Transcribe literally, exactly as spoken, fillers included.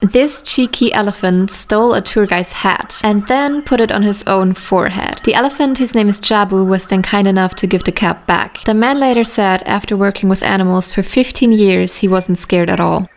This cheeky elephant stole a tour guide's hat and then put it on his own forehead. The elephant, whose name is Jabu, was then kind enough to give the cap back. The man later said after working with animals for fifteen years he wasn't scared at all.